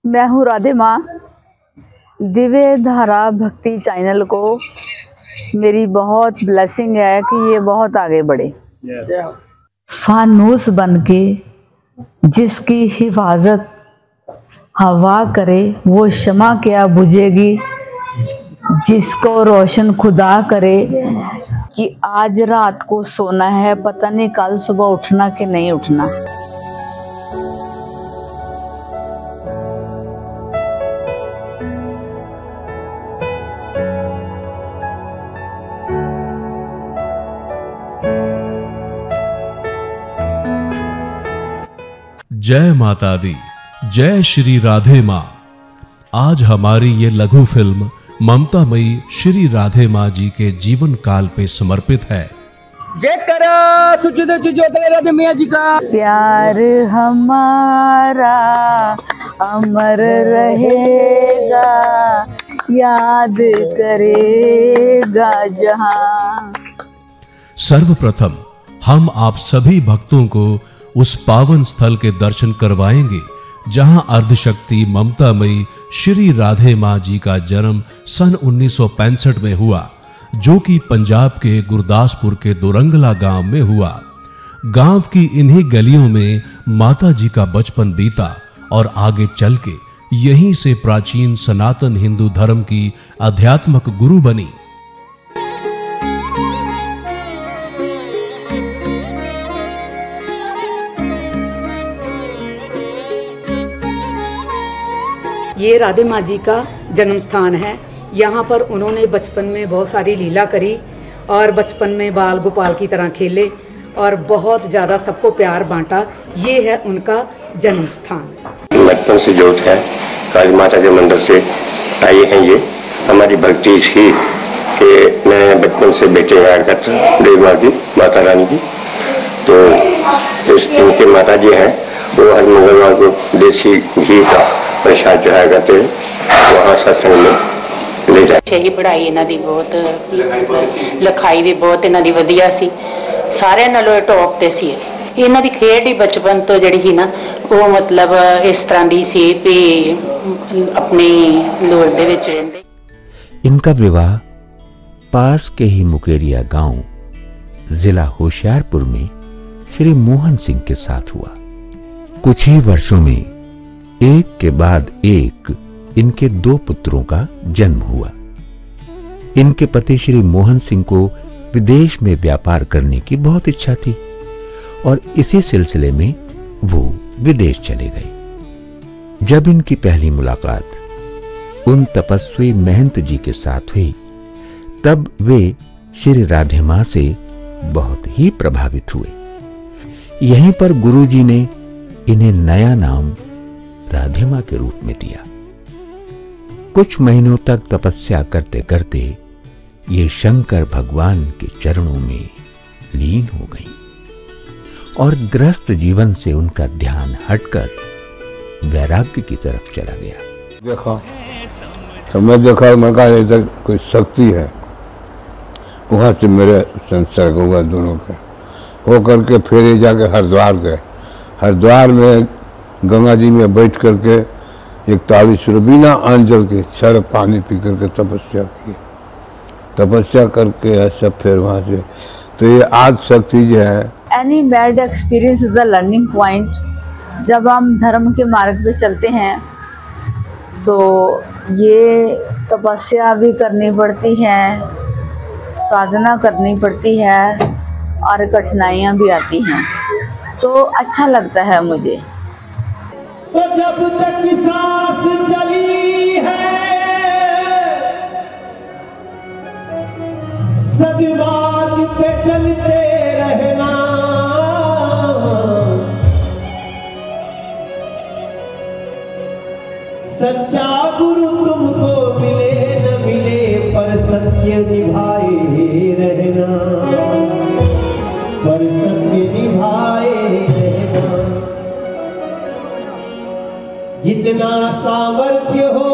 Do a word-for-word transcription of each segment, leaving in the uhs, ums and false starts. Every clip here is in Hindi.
मैं हूँ राधे माँ। दिव्य धारा भक्ति चैनल को मेरी बहुत ब्लेसिंग है कि ये बहुत आगे बढ़े। फानूस बन के जिसकी हिफाजत हवा करे वो शमा क्या बुझेगी, जिसको रोशन खुदा करे कि आज रात को सोना है पता नहीं कल सुबह उठना कि नहीं उठना। जय माता दी, जय श्री राधे माँ। आज हमारी ये लघु फिल्म ममता मई श्री राधे माँ जी के जीवन काल पे समर्पित है। जय करा सुचित ज्योति राधे मैया जी का। प्यार हमारा अमर रहेगा, याद करेगा जहां। सर्वप्रथम हम आप सभी भक्तों को उस पावन स्थल के दर्शन करवाएंगे जहां अर्धशक्ति ममता मई श्री राधे माँ जी का जन्म सन उन्नीस सौ पैंसठ में हुआ, जो कि पंजाब के गुरदासपुर के दोरंगला गांव में हुआ। गांव की इन्हीं गलियों में माता जी का बचपन बीता और आगे चल के यहीं से प्राचीन सनातन हिंदू धर्म की आध्यात्मिक गुरु बनी। ये राधे माँ जी का जन्म स्थान है। यहाँ पर उन्होंने बचपन में बहुत सारी लीला करी और बचपन में बाल गोपाल की तरह खेले और बहुत ज़्यादा सबको प्यार बांटा। ये है उनका जन्म स्थान। बचपन से जो है काली माता के मंदिर से आई हैं। ये हमारी भक्ति थी कि मैं बचपन से बेटे आया करता देवी माँ की, माता रानी की। तो इस इनके माता जी हैं, वो हर मंगलवार को देसी घी का प्रसाद चढ़ाया करते हैं, वहाँ सत्संग में ले जाए। ही पढ़ाई इन्हां दी बहुत, लिखाई भी बहुत इन्हां दी वधिया सी, सारे नालों टॉप ते सी। इन्हां दी खेड ही बचपन तो जिहड़ी ही ना वो मतलब इस तरह दी सी भी अपनी लोड़ दे विच रहिंदे। इनका विवाह पास के ही मुकेरिया गांव जिला होशियारपुर में श्री मोहन सिंह के साथ हुआ। कुछ ही वर्षों में एक के बाद एक इनके दो पुत्रों का जन्म हुआ। इनके पति श्री मोहन सिंह को विदेश में व्यापार करने की बहुत इच्छा थी और इसी सिलसिले में वो विदेश चले गए। जब इनकी पहली मुलाकात उन तपस्वी महंत जी के साथ हुई, तब वे श्री राधे माँ से बहुत ही प्रभावित हुए। यहीं पर गुरुजी ने इन्हें नया नाम राधे माँ के रूप में दिया। कुछ महीनों तक तपस्या करते करते ये शंकर भगवान के चरणों में लीन हो गई और गृहस्थ जीवन से उनका ध्यान हटकर वैराग्य की तरफ चला गया। देखा तो मैं देखा, मैं कहा इधर कोई शक्ति है। वहां से मेरे संसर्ग हुआ दोनों के, हो करके फिर ये जाके हरिद्वार गए। हरिद्वार में गंगा जी में बैठ करके इकतालीस बिना अंजल के सर पानी पी करके तपस्या की। तपस्या करके ऐसा फिर वहाँ से तो ये आज शक्ति जो है। Any bad experience is the learning point. जब हम धर्म के मार्ग पे चलते हैं तो ये तपस्या भी करनी पड़ती है, साधना करनी पड़ती है और कठिनाइयाँ भी आती हैं, तो अच्छा लगता है मुझे। तो जब तक सांस चली है सदमार्ग पे चलते रहना। सच्चा गुरु तुमको मिले न मिले पर सत्य निभाए रहना, पर सत्य निभाए रहना। जितना सामर्थ्य हो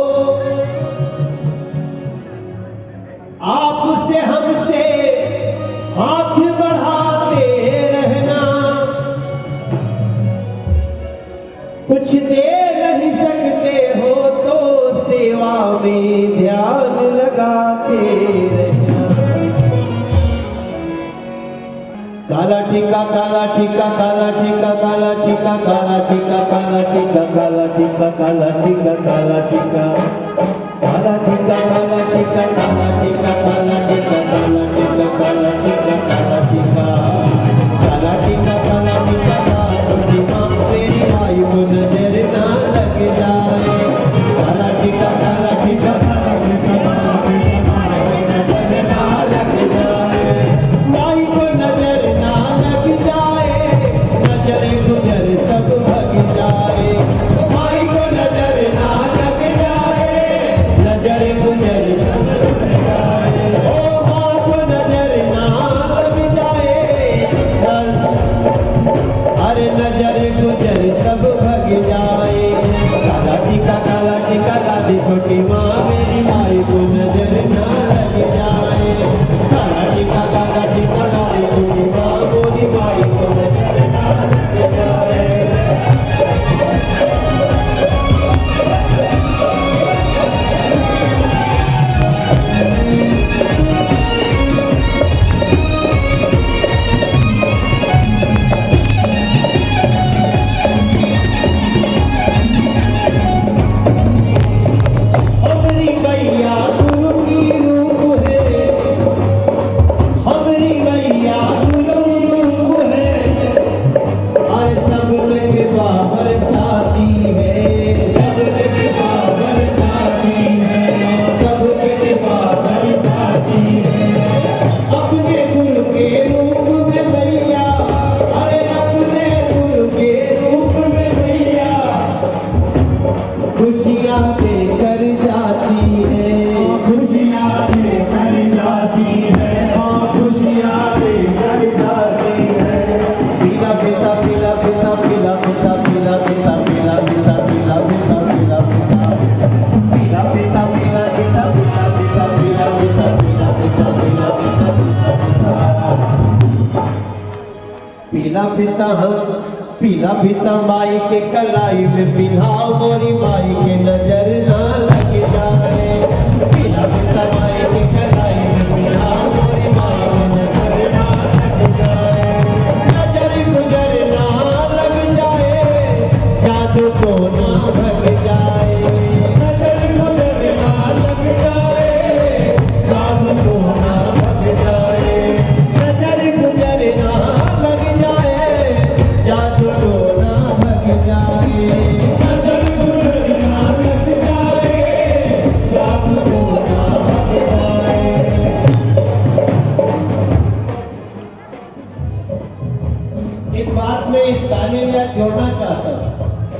आपसे हमसे हाथ बढ़ाते रहना। कुछ दे नहीं सकते में ध्यान लगा के रहना। काला टीका काला टीका काला टीका काला टीका काला टीका काला टीका काला टीका काला टीका काला टीका काला टीका काला टीका काला टीका काला टीका काला टीका काला टीका काला टीका काला टीका काला टीका छोटी माँ मेरी आई को नजर ना लग जाए। काला टीका काला टीका काला टीका काला टीका काला टीका नजर ना लग जाए। माई को नजर ना लग जाए, नजर गुजर सब भग जाए। माई को नजर ना लग जाए, नजर गुजर सब भग जाए। ओ माँ को नजर ना लग जाए, अरे नजर गुजर सब भग जाए। काला टीका काला टीका लादी छोटी माँ मेरी माई को नजर ना लग जाए। काला टीका काला टीका लादी छोटी माँ मेरी माई को नजर ना लग जाए। हमरी गैया गुरु की रूप है, हमरी गैया गुरु की रूप है। आए सब के बाबर साथी है, सब के बाबर साथी है, सब के बाबर साथी है। अपने गुरु के रूप में गैया, अरे अपने गुरु के रूप में गैया खुशियाँ देकर जाती है, खुशियाँ देकर जाती है, हाँ खुशियाँ देकर जाती है। पीला पिता पीला पिता पीला पिता पीला पिता पीला पिता पीला पिता पीला पिता पीला पिता पीला पिता पीला पिता पीला पिता पीला पिता पीला पिता पीला पिता हम पीला पिता माई के कलाई में पिन्हाओ मोरी माई के नजर ना लग जाए। पीला पिता माई के कलाई में पिन्हाओ मोरी माई के नजर ना लग जाए। नजर गुजर ना लग जाए, जादू को ना भग जाए। नजर गुजर ना लग जाए, जादू को ना भग जाए। नजर गुजर ना लग जाए, जादू को ना भग जाए। नजर गुजर ना लग जाए, जादू को ना भग जाए। एक बात मैं इस गाने में जोड़ना चाहता हूँ।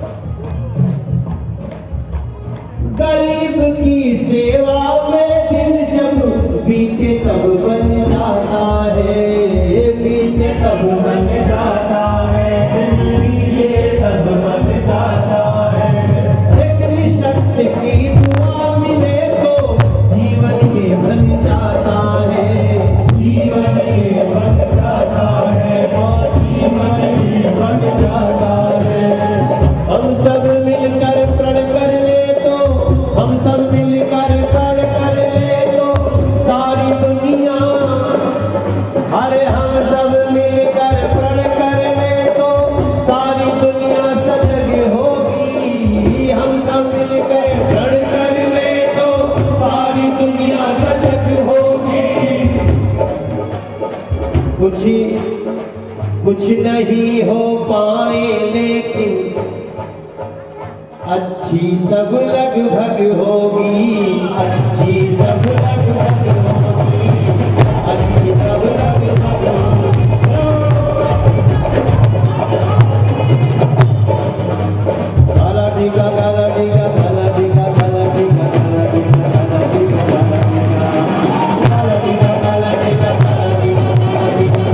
गरीब की सेवा में दिन जब बीते तब बन जाता है, बीते तब बन जाता है, बीते तब बन जाता है। एक निःशक्त की दुआ मिले तो जीवन के बन जाता है, जीवन के बन जाता है, और जीवन के बन जाता है। हम सब मिलकर प्रण कर ले तो, हम सब मिलकर प्रण कर ले तो सारी दुनिया, अरे हम सब मिलकर प्रण कर ले तो सारी दुनिया सजग होगी। हम सब मिलकर प्रण कर ले तो सारी दुनिया सजग होगी। कुछ कुछ नहीं हो पाए लेकिन अच्छी सब लगभग होगी, अच्छी सब लगभग होगी, अच्छी सब लगभग होगी। काला टीका काला टीका काला टीका काला टीका काला टीका काला टीका काला टीका काला टीका काला टीका काला टीका काला टीका।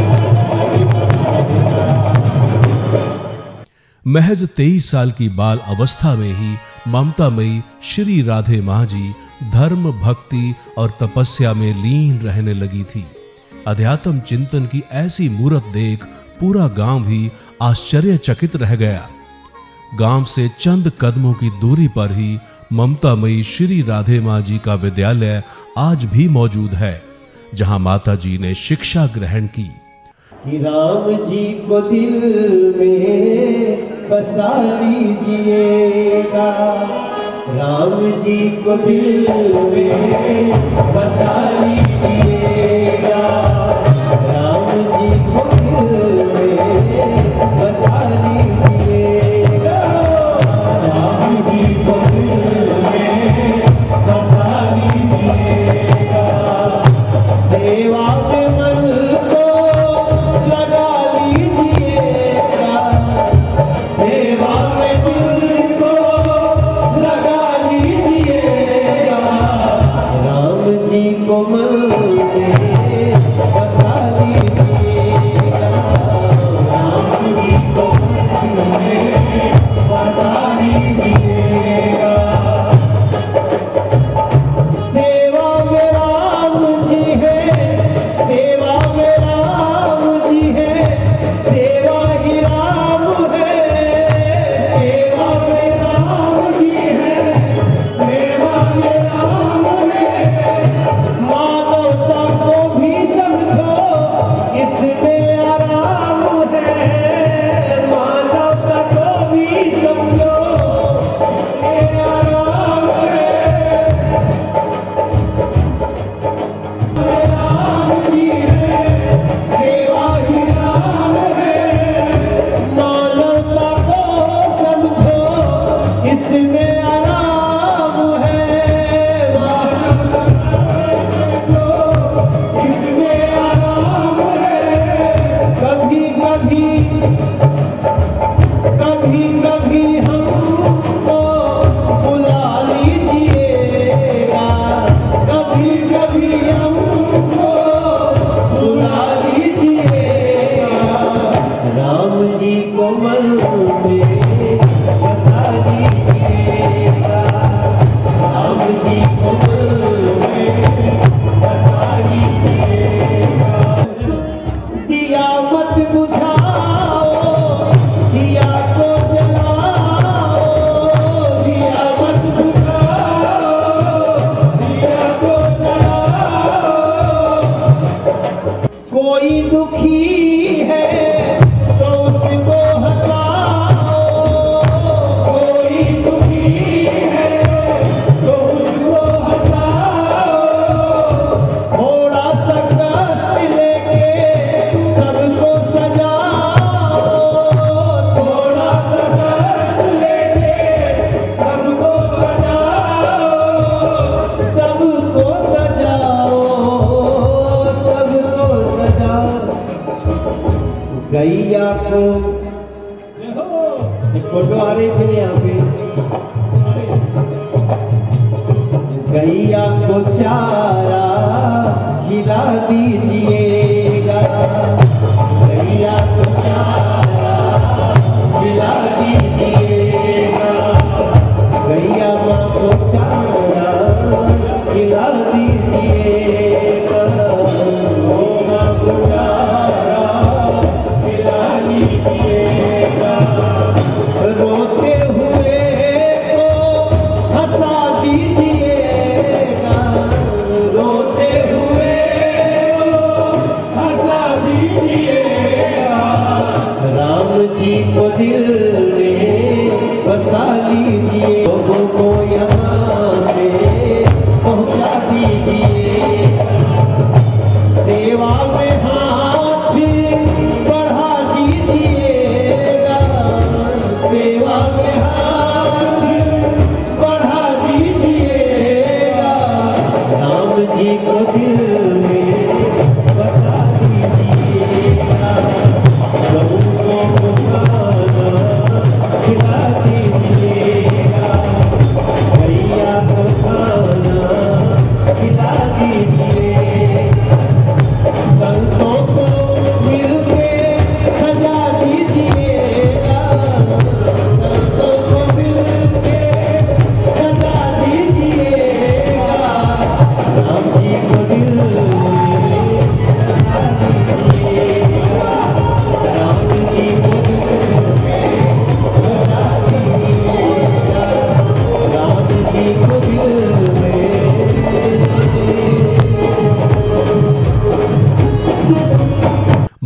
महज तेईस साल की बाल अवस्था में ही ममतामयी श्री राधे माँ जी धर्म, भक्ति और तपस्या में लीन रहने लगी थी। अध्यात्म चिंतन की ऐसी मूरत देख पूरा गांव भी आश्चर्यचकित रह गया। गांव से चंद कदमों की दूरी पर ही ममतामयी श्री राधे माँ जी का विद्यालय आज भी मौजूद है, जहां माता जी ने शिक्षा ग्रहण की। कि राम जी को दिल में बसा लीजिएगा, राम जी को दिल में बसा लीजिएगा, राम जी को दिल में बसा लीजिएगा, राम जी को दिल में बसा लीजिएगा, सेवा में मन को लगा लीजिएगा, सेवा में मन को लगा लीजिएगा, राम जी को मन में बसा लीजिएगा, राम जी को मन में बसा लीजिएगा, सेवा में राम जी है, सेवा में राम जी है, सेवा ही राम है, सेवा में राम जी है, सेवा में राम है, मानवता को भी समझो इसमें आराम है, मानवता को भी समझो इसमें आराम है, राम जी है, सेवा ही राम है, मानवता को समझो इसमें आराम है, मानवता को समझो इसमें आराम है, कभी कभी कभी कभी हमको बुला लीजिएगा, कभी कभी हमको बुला लीजिएगा, राम जी को मन में बसा लीजिएगा, राम जी को मन में बसा लीजिएगा, दिया मत बुझाओ, दिया को जलाओ, दिया मत बुझाओ, दिया को जलाओ, कोई दुखी है तो उसको हंसाओ, कोई दुखी है तो उसको हंसाओ, थोड़ा सा कष्ट लेके सबको सजाओ, थोड़ा सा कष्ट लेके सबको सजाओ, सबको सजाओ, सबको सजाओ, गैया को एक फोटो आ रही थी यहाँ पे, गैया को चारा खिला दीजिएगा, गैया को चारा खिला दीजिएगा, गैया माँ को चारा खिला दीजिएगा, ओ माँ को चारा खिला दीजिएगा, रोते हुए को हंसा दीजिएगा, रोते हुए को हंसा दीजिएगा, राम जी को दिल में बसा लीजिए, लोगों को यहाँ पे पहुँचा दीजिए, सेवा में हाथ बढ़ा दीजिएगा, सेवा में हाथ बढ़ा दीजिएगा, राम जी को दिल में बसा दीजिएगा, लोगों को खाना खिला दीजिएगा, भैया को खाना खिला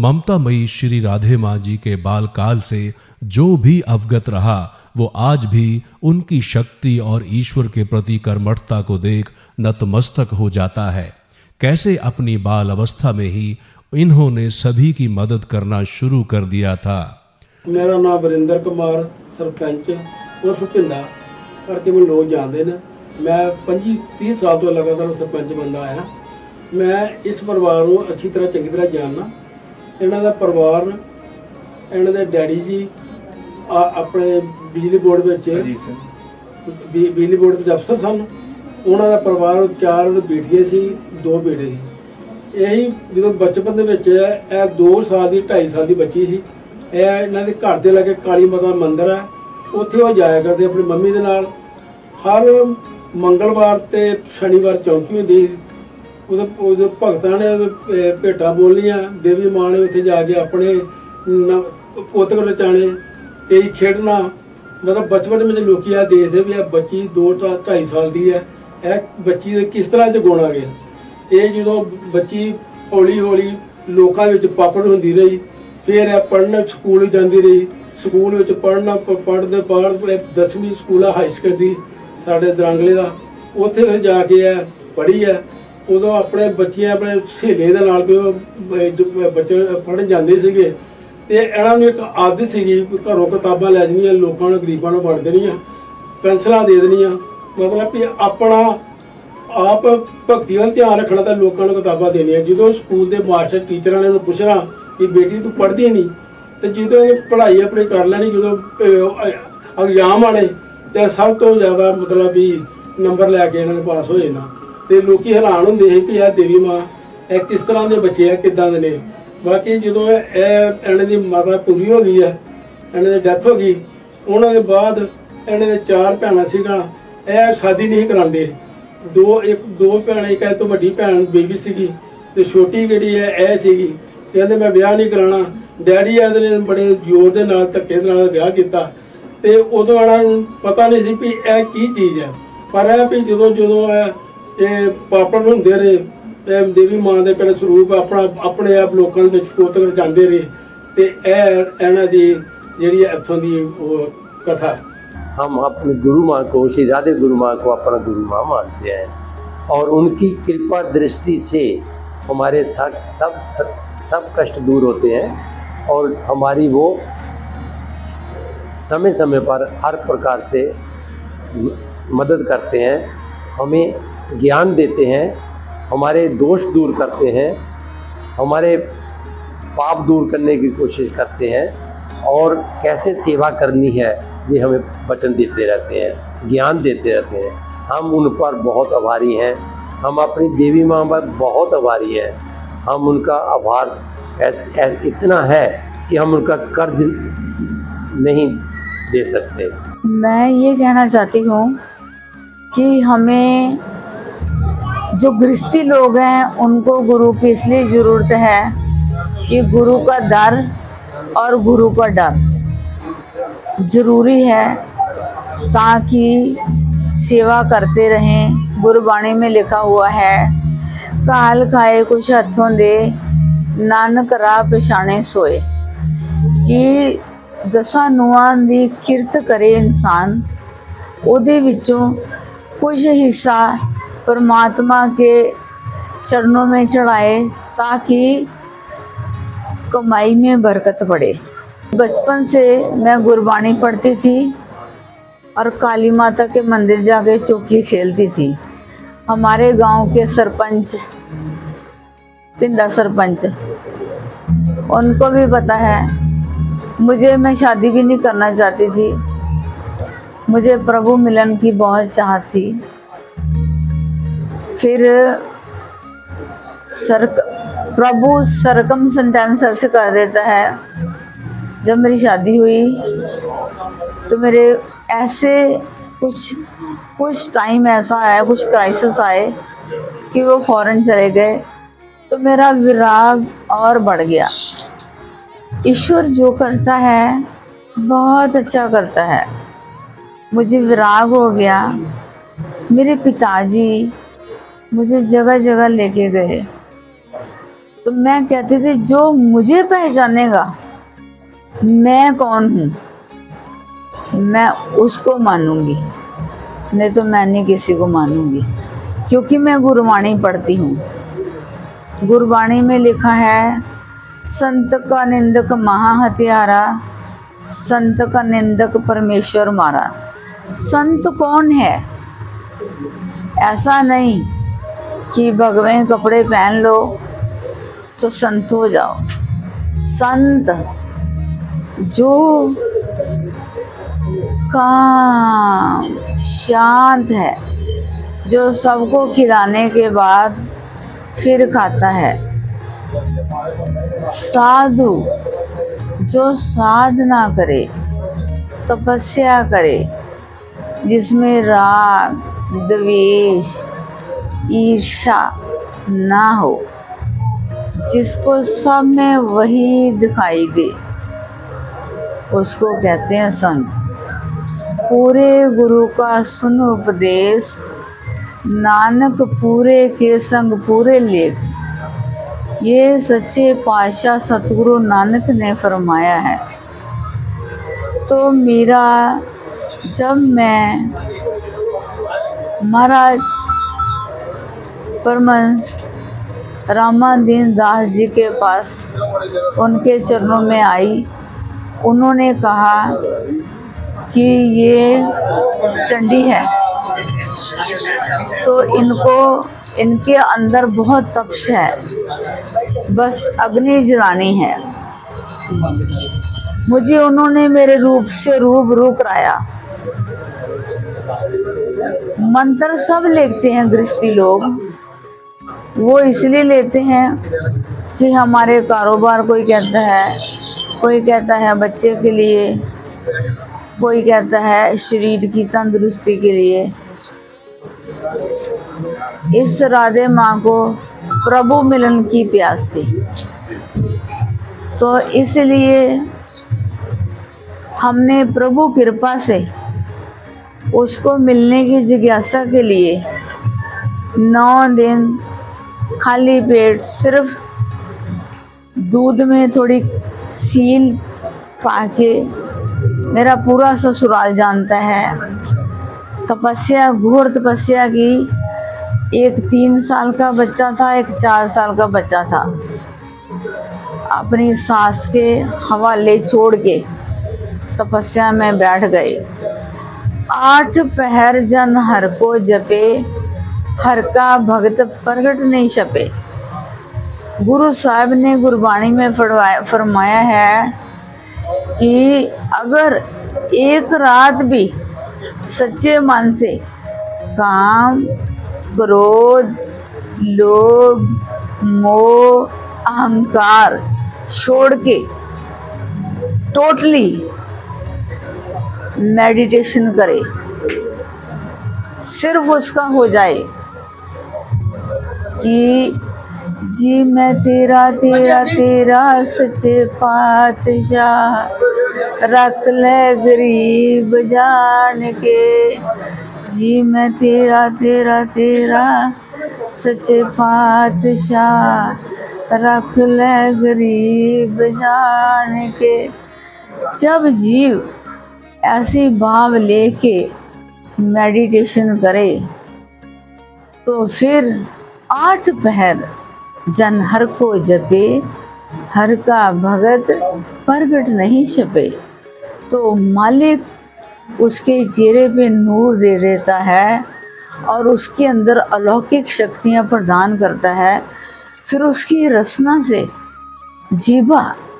ममतामयी श्री राधे माँ जी के बालकाल से जो भी अवगत रहा वो आज भी उनकी शक्ति और ईश्वर के प्रति कर्मठता को देख नतमस्तक हो जाता है। कैसे अपनी बाल अवस्था में ही इन्होंने सभी की मदद करना शुरू कर दिया था। मेरा नाम वरिंदर कुमार सरपंच उर्फ भिंडा करके मैं लोग जानते हैं। मैं पच्चीस तीस साल तो लगातार सरपंच बनता आया। मैं इस परिवार को अच्छी तरह चंगी तरह जानना। इन्हों का परिवार इन्हों के डैडी जी आ, अपने बिजली बोर्ड में बिजली बोर्ड में अफसर सन। उन्होंने परिवार चार बेटियां सी, दो बेटे सी। यही जो बचपन के दो साल की ढाई साल की बच्ची सी। इन्हों के घर के लगे काली माता मंदिर है, उत्थे वो जाया करते अपनी मम्मी के नाल। हर मंगलवार ते शनिवार चौंकी होंदी। उस भगतां ने भेटा बोलियां, देवी मां ने उत्थे जाके अपने पुत्त रचाने, कई खेडना। मतलब बचपन में लोग यह देखते भी यह बच्ची दो ढाई साल की है, यह बच्ची के किस तरह च गुण आ गया। ये जो बच्ची हौली हौली लोगों में पापड़ होंदी रही, फिर यह पढ़ने स्कूल जाती रही। स्कूल में पढ़ना पढ़ते बाद दसवीं स्कूल हाई सकैंडरी साढ़े दरांगले का, उत्थे फिर जाके है पढ़ी है। उदों अपने बच्चे अपने सहेलियों के नाल बच्चे पढ़न जाते थे। तो इन्हों एक आदत सी घरों किताबां लै जानिया, लोगों ने गरीबों को वंड देनिया, पेंसिलां दे देनिया। मतलब कि अपना आप भगती वाल ध्यान रखना तो लोगों को किताबां देनिया। जो स्कूल के मास्टर टीचर ने पूछना कि बेटी तू पढ़ती नहीं, तो जो पढ़ाई अपनी कर लैनी, जो एग्जाम आने तो सब तो ज़्यादा मतलब भी नंबर लैके इन्होंने पास हो जाना। तो लोग हैरान होंगे कि यह देवी माँ यह किस तरह के बच्चे है, किदां दे ने। बाकी जो इन्हों की माता पूरी हो गई है, इन्हों की डैथ हो गई, उन्होंने बाद इन्हों के चार भैन सीगा, यह शादी नहीं कराते। दो एक दो भैन, एक तो वड्डी भैन बेबी सी, तो छोटी जी है यह सी, कहते मैं ब्याह नहीं कराना। डैडी ने बड़े जोर के नाल धक्के नाल ब्याह किया। तो उदों इन्होंने पता नहीं सी भी यह की चीज़ है। पर यह भी जो जो पापड़ होंदे रहे, देवी माँ के कड़े स्वरूप अपना अपने आप लोगों के कोत रचाते रहे। तो यह इन्हों की जी इतों की कथा। हम अपनी गुरु माँ को, श्री राधे गुरु माँ को अपना गुरु माँ मानते हैं और उनकी कृपा दृष्टि से हमारे सब सब सब, सब कष्ट दूर होते हैं और हमारी वो समय समय पर हर प्रकार से मदद करते हैं, हमें ज्ञान देते हैं, हमारे दोष दूर करते हैं, हमारे पाप दूर करने की कोशिश करते हैं और कैसे सेवा करनी है ये हमें वचन देते रहते हैं, ज्ञान देते रहते हैं। हम उन पर बहुत आभारी हैं। हम अपनी देवी माँ पर बहुत आभारी हैं। हम उनका आभार ऐस, ऐस, इतना है कि हम उनका कर्ज नहीं दे सकते। मैं ये कहना चाहती हूँ कि हमें जो गृहस्थी लोग हैं उनको गुरु की इसलिए ज़रूरत है कि गुरु का दर और गुरु का डर ज़रूरी है, ताकि सेवा करते रहें। गुरबाणी में लिखा हुआ है, काल खाए कुछ हथों दे, नानक राह पछाणे सोए, कि दसां नूआं दी किरत करे इंसान, उहदे विचों कुछ हिस्सा परमात्मा के चरणों में चढ़ाए ताकि कमाई में बरकत बढ़े। बचपन से मैं गुरबाणी पढ़ती थी और काली माता के मंदिर जाके चौकी खेलती थी। हमारे गांव के सरपंच, पिंडा सरपंच, उनको भी पता है। मुझे मैं शादी भी नहीं करना चाहती थी, मुझे प्रभु मिलन की बहुत चाहत थी। फिर सरक प्रभु सरकमस्टेंस ऐसे कर देता है। जब मेरी शादी हुई तो मेरे ऐसे कुछ कुछ टाइम ऐसा आया, कुछ क्राइसिस आए कि वो फौरन चले गए, तो मेरा विराग और बढ़ गया। ईश्वर जो करता है बहुत अच्छा करता है। मुझे विराग हो गया। मेरे पिताजी मुझे जगह जगह लेके गए, तो मैं कहती थी जो मुझे पहचानेगा मैं कौन हूँ मैं उसको मानूंगी, नहीं तो मैं नहीं किसी को मानूंगी। क्योंकि मैं गुरबाणी पढ़ती हूँ। गुरबाणी में लिखा है संत का निंदक महा हत्यारा, संत का निंदक परमेश्वर मारा। संत कौन है? ऐसा नहीं कि भगवे कपड़े पहन लो तो संत हो जाओ। संत जो काम शांत है, जो सबको खिलाने के बाद फिर खाता है। साधु जो साधना करे, तपस्या करे, जिसमें राग द्वेष ईर्ष्या ना हो, जिसको सब में वही दिखाई दे, उसको कहते हैं संत। पूरे गुरु का सुन उपदेश, नानक पूरे के संग पूरे लेख। ये सच्चे पातशाह सतगुरु नानक ने फरमाया है। तो मेरा जब मैं महाराज परमहंस रामादीन दास जी के पास उनके चरणों में आई, उन्होंने कहा कि ये चंडी है, तो इनको इनके अंदर बहुत तपश है, बस अग्नि जलानी है। मुझे उन्होंने मेरे रूप से रूबरू कराया। मंत्र सब लेते हैं गृहस्थी लोग, वो इसलिए लेते हैं कि हमारे कारोबार, कोई कहता है, कोई कहता है बच्चे के लिए, कोई कहता है शरीर की तंदुरुस्ती के लिए। इस राधे माँ को प्रभु मिलन की प्यास थी, तो इसलिए हमने प्रभु कृपा से उसको मिलने की जिज्ञासा के लिए नौ दिन खाली पेट सिर्फ दूध में थोड़ी सील पाके, मेरा पूरा ससुराल जानता है, तपस्या, घोर तपस्या की। एक तीन साल का बच्चा था, एक चार साल का बच्चा था, अपनी सास के हवाले छोड़ के तपस्या में बैठ गए। आठ पहर जन हर को जपे, हर का भगत प्रगट नहीं छपे। गुरु साहब ने गुरबाणी में फरमाया है कि अगर एक रात भी सच्चे मन से काम, क्रोध, लोभ, मोह, अहंकार छोड़ के टोटली मेडिटेशन करे, सिर्फ उसका हो जाए कि जी मैं तेरा तेरा तेरा सच्चे पातशाह, रख ले गरीब जान के। जी मैं तेरा तेरा तेरा सच्चे पातशाह, रख ले गरीब जान के। जब जीव ऐसी भाव लेके मेडिटेशन करे तो फिर आठ पहर जन हर को जपे, हर का भगत प्रगट नहीं छपे। तो मालिक उसके चेहरे पे नूर दे देता है और उसके अंदर अलौकिक शक्तियाँ प्रदान करता है। फिर उसकी रसना से, जीवा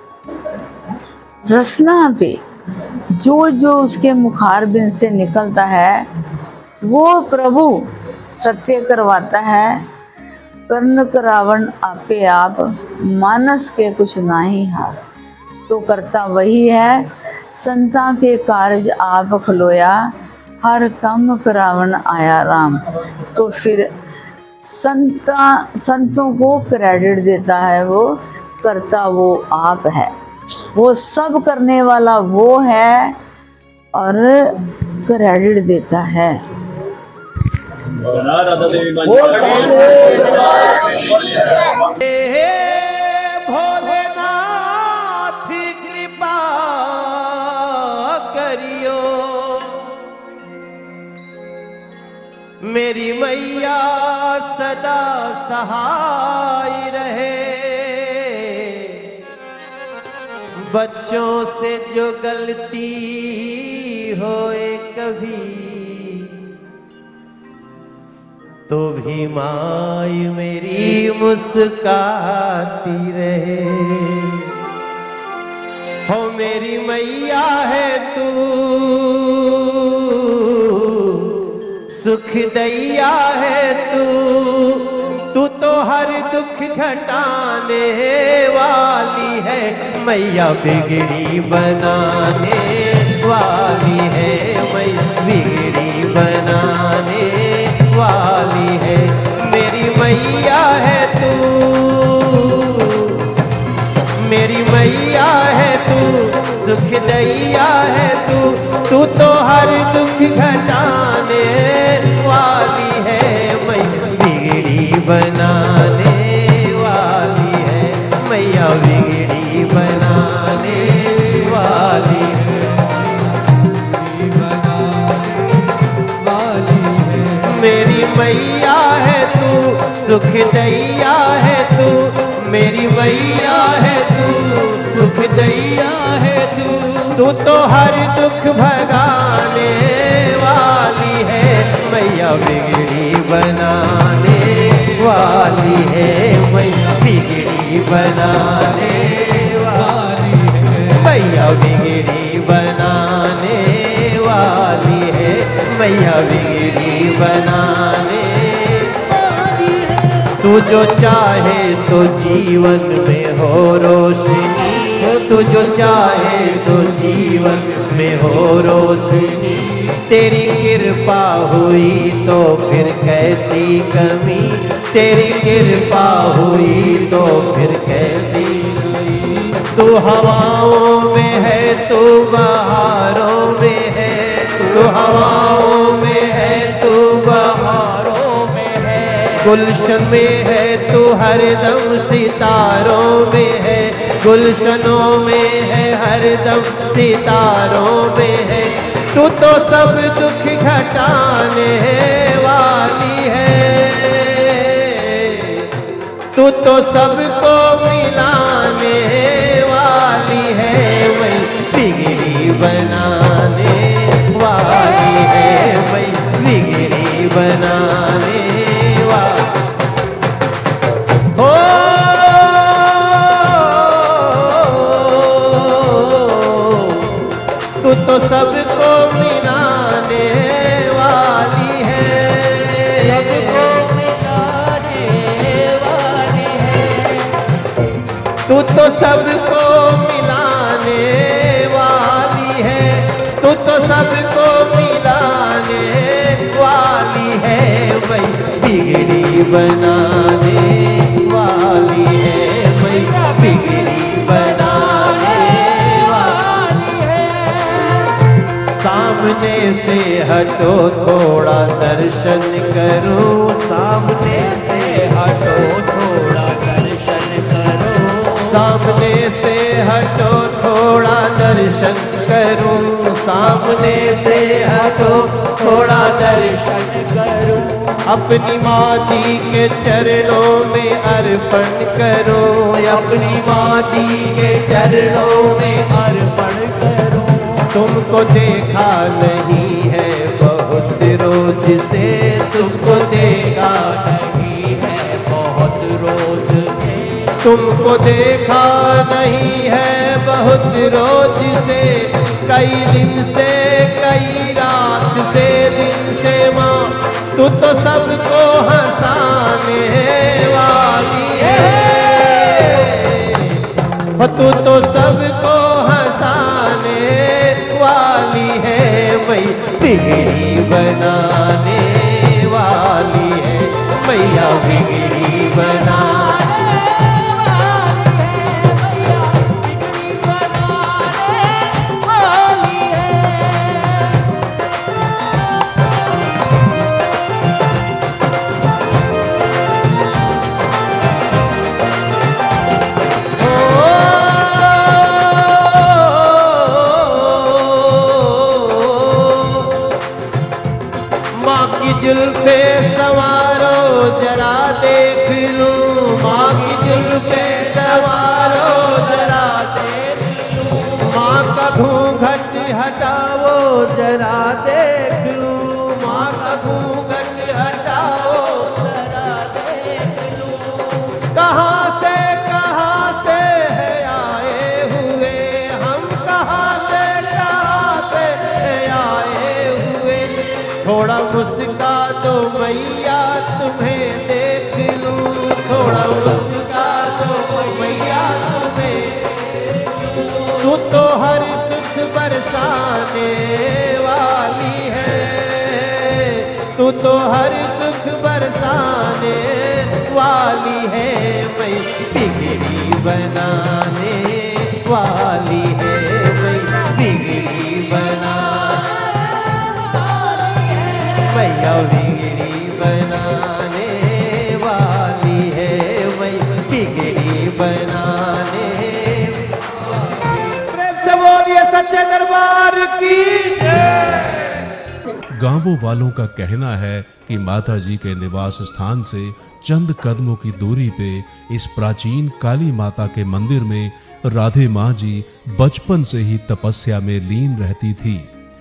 रसना पे जो जो उसके मुखारबिंद से निकलता है वो प्रभु सत्य करवाता है। कर्ण करावण आपे आप, मानस के कुछ नाही हार। तो करता वही है, संता के कार्य आप खलोया, हर कम करावण आया राम। तो फिर संता संतों को क्रेडिट देता है, वो करता वो आप है, वो सब करने वाला वो है और क्रेडिट देता है। राधा देवी मेरी मैया सदा सहाय रहे। बच्चों से जो गलती होए कभी तो भी माई मेरी मुस्काती रहे। हो मेरी मैया है तू सुख दैया है तू, तू तो हर दुख घटाने वाली है। मैया बिगड़ी बनाने वाली है, मैया बिगड़ी बनाने वाली है। मेरी मैया है तू, मेरी मैया है तू सुख दैया है तू, तू तो हर दुख घटाने वाली है। मैया बिगड़ी बनाने वाली है, मैया बिगड़ी बनाने वाली है। मेरी मैया है तू सुख दैया है तू, मेरी मैया है तू सुख दैया है तू, तू तो हर दुख भगाने वाली है। मैया बिगड़ी बनाने वाली है, मैया बिगड़ी बनाने वाली है। मैया बिगड़ी बनाने वाली है, मैया बिगड़ी बनाने वाली है। तू जो चाहे तो जीवन में हो रोशनी, तू जो चाहे तो जीवन में हो रोशनी। तेरी कृपा हुई तो फिर कैसी कमी, तेरी कृपा हुई तो फिर कैसी कमी। तू हवाओं में है, तू बहारों में है, तू हवाओं में है, तू बहारों में है। गुलशन में है तू हरदम सितारों में है, गुलशनों में है हरदम सितारों में है। तू तो सब दुख घटाने वाली है, तू तो सबको मिलाने वाली है। मैं बिगड़ी बनाने वाली है, मैं बिगड़ी बनाने वाली हो। तू तो सबको मिलाने वाली है, सबको मिलाने वाली है। तू तो सबको मिलाने वाली है, तू तो सबको मिलाने वाली है। मैं बिगड़ी बनाने वाली है, मैं बिगड़ी बनाने सामने से हटो थोड़ा दर्शन करो, सामने से हटो थोड़ा दर्शन करो। सामने से हटो थोड़ा दर्शन करो, सामने से हटो थोड़ा दर्शन करो। अपनी माँ जी के चरणों में अर्पण करो, अपनी माँ जी के चरणों में अर्पण करो। तुमको देखा नहीं है बहुत रोज से, तुझको देखा नहीं है बहुत रोज से। तुमको देखा नहीं है बहुत रोज से, कई दिन से कई रात से दिन से माँ तू तो सबको हंसाने वाली है। तू तो सबको हंसाने वाली है, वही बिगड़ी बनाने वाली है। मैया बिगड़ी बनाने वाली है, मैया बिगड़ी बनाने वाली है। माँ संवारो जरा देख लूं, माँ की जुल्फे संवारो जरा देख लूं, माँ का घूंघट हटाओ जरा देख लूं, माँ का घूंघट हटाओ जरा देख लूं। कहाँ से कहाँ से है आए हुए हम, कहाँ से कहाँ से है आए हुए, थोड़ा मुस्का दो मैया तुम्हें देख लूं, थोड़ा मुस्का दो मैया तुम्हें देख लूं। तू तो हर सुख बरसाने वाली है, तू तो हर सुख बरसाने वाली है, मैं बिगड़ी बनाने वाली है, मैं बिगड़ी बनाने मैया बिगड़ी बनाने वाली है, मैं बिगड़ी बनाने। प्रेम से बोलिए सच्चे दरबार की जय। गांवों वालों का कहना है कि माता जी के निवास स्थान से चंद कदमों की दूरी पे इस प्राचीन काली माता के मंदिर में राधे माँ जी बचपन से ही तपस्या में लीन रहती थी।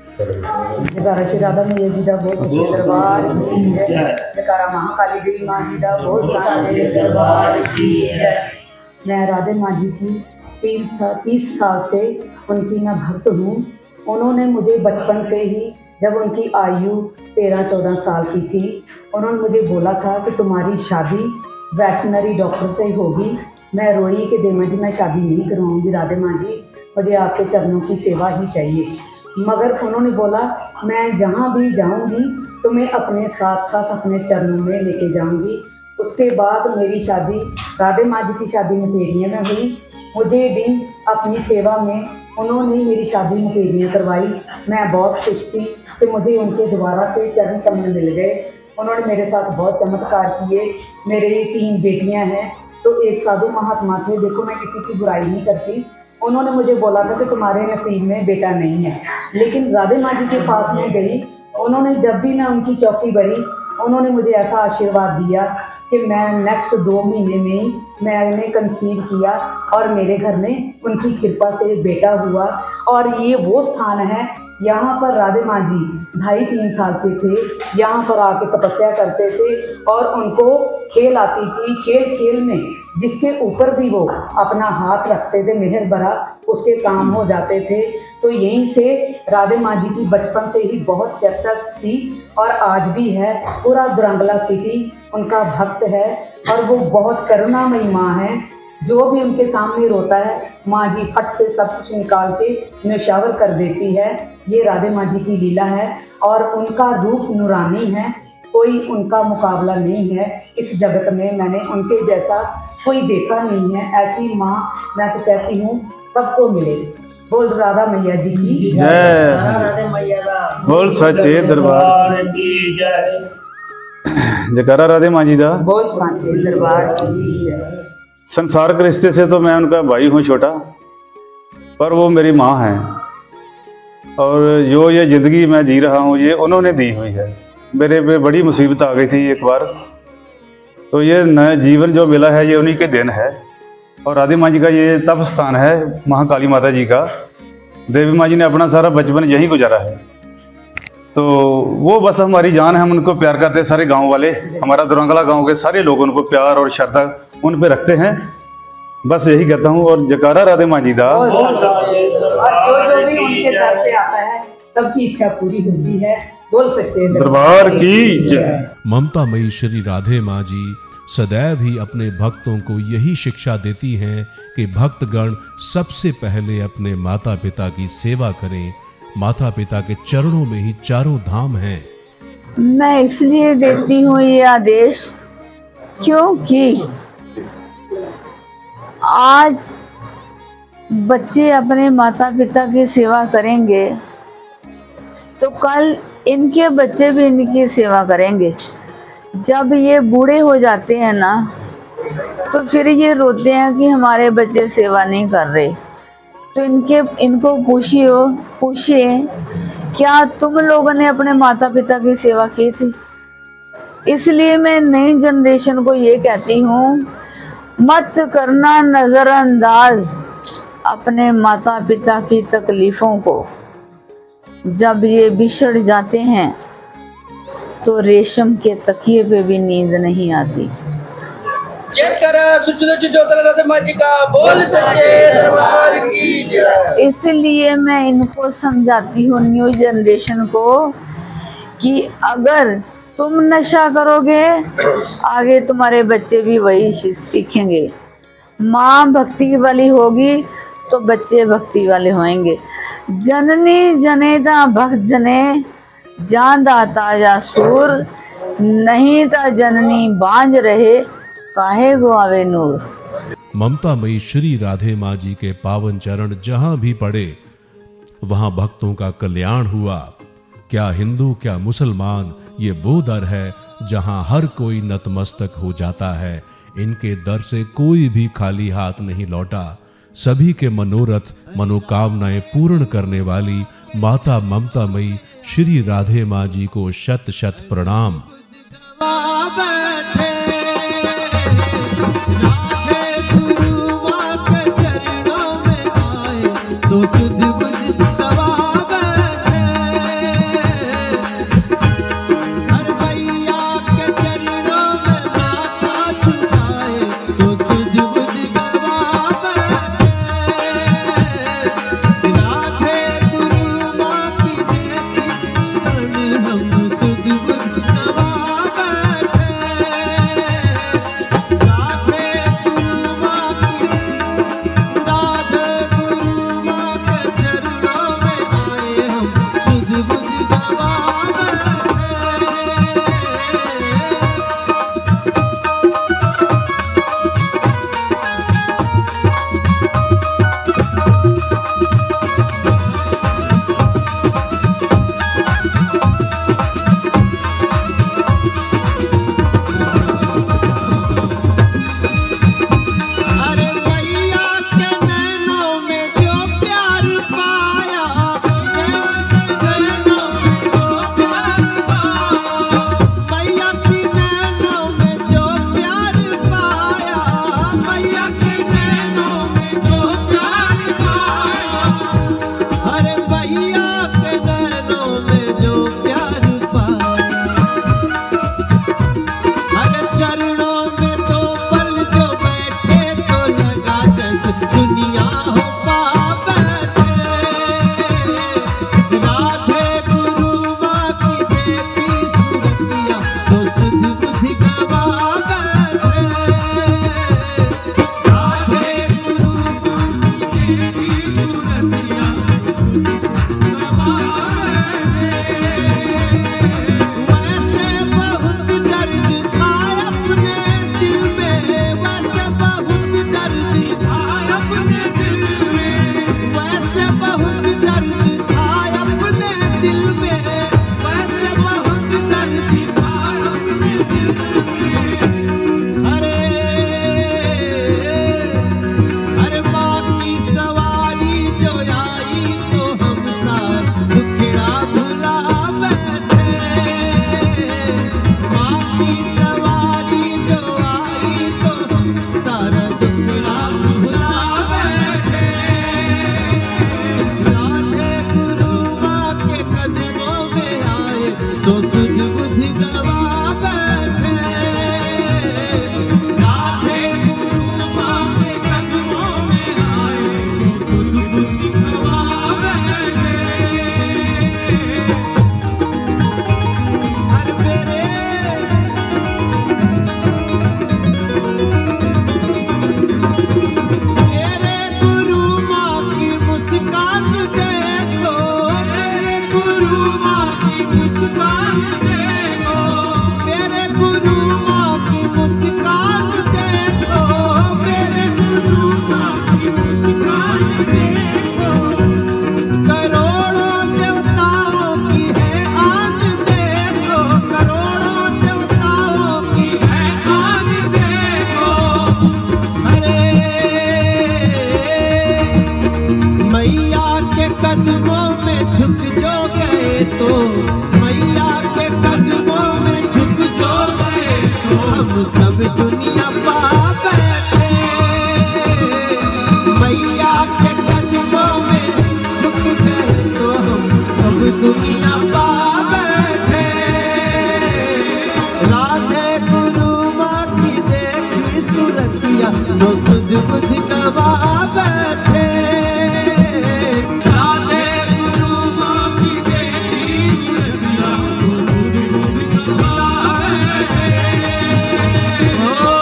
जयकारा श्री राधा मैया जी का बहुत सच्चे दरबार की जय, जयकारा महाकाली देवी माँ जी का बहुत सच्चे दरबार की जय। मैं राधे माँ जी की तीन साल तीस साल से उनकी मैं भक्त हूँ। उन्होंने मुझे बचपन से ही, जब उनकी आयु तेरह चौदह साल की थी, उन्होंने मुझे बोला था कि तुम्हारी शादी वेटनरी डॉक्टर से होगी। मैं रोई कि देवा जी मैं शादी नहीं करवाऊँगी राधे माँ जी, मुझे आपके चरणों की सेवा ही चाहिए। मगर उन्होंने बोला मैं जहाँ भी जाऊँगी तुम्हें अपने साथ साथ अपने चरणों में लेके जाऊँगी। उसके बाद मेरी शादी राधे माँ जी की शादी मुकेरियाँ में हुई। मुझे भी अपनी सेवा में उन्होंने मेरी शादी मुकेरियाँ करवाई। मैं बहुत खुश थी कि मुझे उनके दोबारा से चरण कमल मिल गए। उन्होंने मेरे साथ बहुत चमत्कार किए। मेरे तीन बेटियाँ हैं, तो एक साधु महात्मा थे। देखो मैं किसी की बुराई नहीं करती। उन्होंने मुझे बोला था कि तुम्हारे नसीब में बेटा नहीं है, लेकिन राधे माँ जी के पास में गई। उन्होंने जब भी मैं उनकी चौकी भरी, उन्होंने मुझे ऐसा आशीर्वाद दिया कि मैं नेक्स्ट दो महीने में ही मैंने कंसीव किया और मेरे घर में उनकी कृपा से बेटा हुआ। और ये वो स्थान है, यहाँ पर राधे माँ जी ढाई तीन साल के थे, यहाँ पर आके तपस्या करते थे और उनको खेल आती थी। खेल खेल में जिसके ऊपर भी वो अपना हाथ रखते थे मेहर भरा, उसके काम हो जाते थे। तो यहीं से राधे माँ जी की बचपन से ही बहुत चर्चा थी और आज भी है। पूरा दुरंगला सिटी उनका भक्त है और वो बहुत करुणामयी माँ है। जो भी उनके सामने रोता है, माँ जी फट से सब कुछ निकाल के न्यौछावर कर देती है। ये राधे माँ जी की लीला है और उनका रूप नूरानी है, कोई उनका मुकाबला नहीं है इस जगत में। मैंने उनके जैसा कोई देखा नहीं है। ऐसी माँ मैं तो कहती हूँ सबको मिले। बोल राधा मैया जी की जय, राधे मैया का बोल सच्चे दरबार की जय, जयकारा राधे माँ जी दा बोल सच्चे दरबार की जय। संसार के रिश्ते से तो मैं उनका भाई हूँ छोटा, पर वो मेरी माँ है और जो ये ज़िंदगी मैं जी रहा हूँ ये उन्होंने दी हुई है। मेरे पे बड़ी मुसीबत आ गई थी एक बार, तो ये नया जीवन जो मिला है ये उन्हीं के दिन है। और राधे माँ जी का ये तप स्थान है, महाकाली माता जी का। देवी माँ जी ने अपना सारा बचपन यहीं गुजारा है, तो वो बस हमारी जान है। हम उनको प्यार करते हैं, सारे गांव वाले, हमारा दुरंगला गांव के सारे लोग उनको प्यार और श्रद्धा उन पे रखते हैं। बस यही कहता हूँ। और जयकारा राधे माँ जी दा। और जो जो भी उनके दर पे आता है सबकी इच्छा पूरी होती है। बोल सच्चे दरबार की जय। ममतामयी श्री राधे माँ जी सदैव ही अपने भक्तों को यही शिक्षा देती हैं कि भक्तगण सबसे पहले अपने माता पिता की सेवा करें। माता पिता के चरणों में ही चारों धाम हैं। मैं इसलिए देती हूँ ये आदेश क्योंकि आज बच्चे अपने माता पिता की सेवा करेंगे तो कल इनके बच्चे भी इनकी सेवा करेंगे। जब ये बूढ़े हो जाते हैं ना, तो फिर ये रोते हैं कि हमारे बच्चे सेवा नहीं कर रहे। तो इनके इनको पूछियो पूछिए क्या तुम लोगों ने अपने माता पिता की सेवा की थी? इसलिए मैं नई जनरेशन को ये कहती हूँ, मत करना नज़रअंदाज अपने माता पिता की तकलीफ़ों को। जब ये बिछड़ जाते हैं तो रेशम के तकिए पे भी नींद नहीं आती। इसलिए मैं इनको समझाती हूँ, न्यू जनरेशन को, कि अगर तुम नशा करोगे आगे तुम्हारे बच्चे भी वही सीखेंगे। माँ भक्ति वाली होगी तो बच्चे भक्ति वाले होंगे। जननी जनेदा भक्त जने जांदा ताजा सूर, नहीं ता जननी बांझ रहे काहे गुआवे नूर। ममता मई श्री राधे माँ जी के पावन चरण जहां भी पड़े वहां भक्तों का कल्याण हुआ। क्या हिंदू क्या मुसलमान, ये वो दर है जहां हर कोई नतमस्तक हो जाता है। इनके दर से कोई भी खाली हाथ नहीं लौटा। सभी के मनोरथ मनोकामनाएं पूर्ण करने वाली माता ममता मई श्री राधे माँ जी को शत शत प्रणाम। तो सुध बुध दबा बैठे, हर भैया के चरणों में माथा झुकाए, तो सुध बुध दबा बैठे। राधे गुरु माँ की देखी शरण हम सुध बुध दबा बैठे। राधे गुरु माँ की, राधे कदमों में झुक जो गए तो मैया के कदमों में झुक जो हम सब दुनिया पा बैठे। मैया के कदमों में झुक गए तो हम सब दुनिया पा बैठे। राधे गुरु माँ की देखी सूरतिया तो सुध बुध नवा बैठे। राधे गुरु माँ की देखी सूरतिया तो सुध बुध नवा बैठे।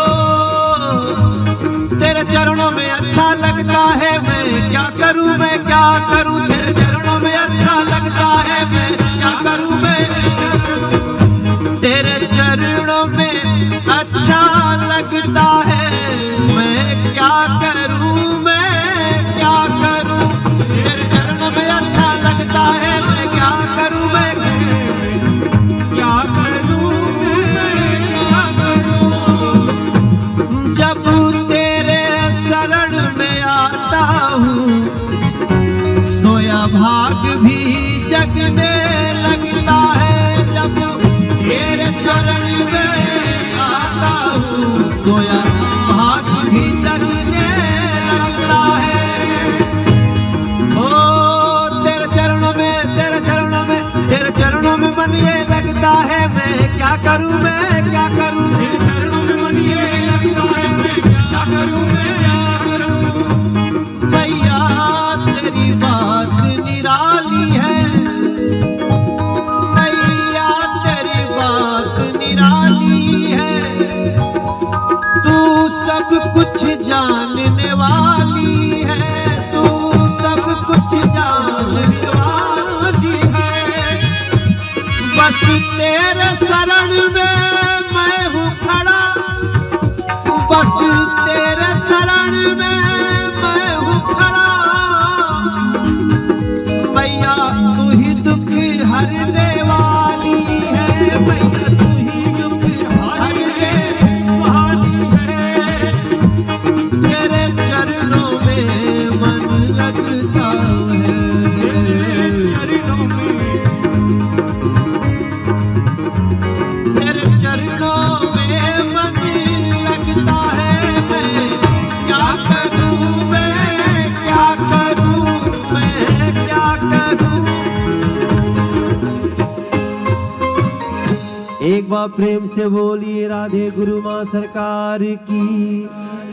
ओ तेरे चरणों में अच्छा लगता है मैं क्या करूं मैं क्या करूं। तेरे चरणों में अच्छा लगता है मैं क्या करूं मैं। तेरे चरणों में अच्छा लगता है मैं क्या करूं मैं क्या करूं। तेरे चरणों में अच्छा लगता है मैं क्या करूं मैं क्या करूं मैं क्या करूं। जब तेरे शरण में आता हूँ सोया भाग भी जगने लगता है। जब तेरे शरण में आता हूँ सोया भाग भी जगने लगता है। ओ तेरे चरणों में तेरे चरणों में तेरे चरणों में मन ये लगता है मैं क्या करूं मैं क्या करूं। तेरे चरणों में मन ये लगता है मैं क्या करूं मैं क्या करूं। मैया तेरी बात निराली है। मैया तेरी बात निराली है। तू सब कुछ जानने वाली है। तू सब कुछ जानने वाली है। बस तेरे शरण में मैं हूँ खड़ा। बस तेरे शरण में मैं हूँ खड़ा। मैया तू ही दुख हरने वाली है। मैया तू ही दुख हरने वाली है। तेरे चरणों में मन लगता है। चरणों में तेरे चरणों में मन लगता है मैं क्या करूं मैं क्या करूं मैं क्या करूं। एक बार प्रेम से बोलिए राधे गुरु माँ सरकार की।